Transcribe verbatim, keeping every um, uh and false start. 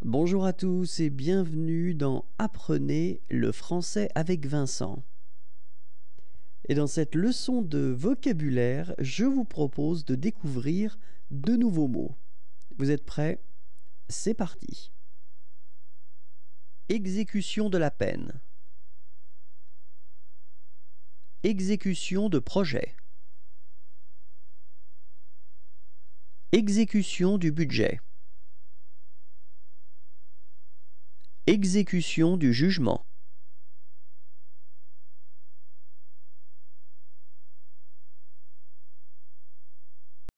Bonjour à tous et bienvenue dans Apprenez le français avec Vincent. Et dans cette leçon de vocabulaire, je vous propose de découvrir de nouveaux mots. Vous êtes prêts? C'est parti. Exécution de la peine. Exécution de projet. Exécution du budget. Exécution du jugement.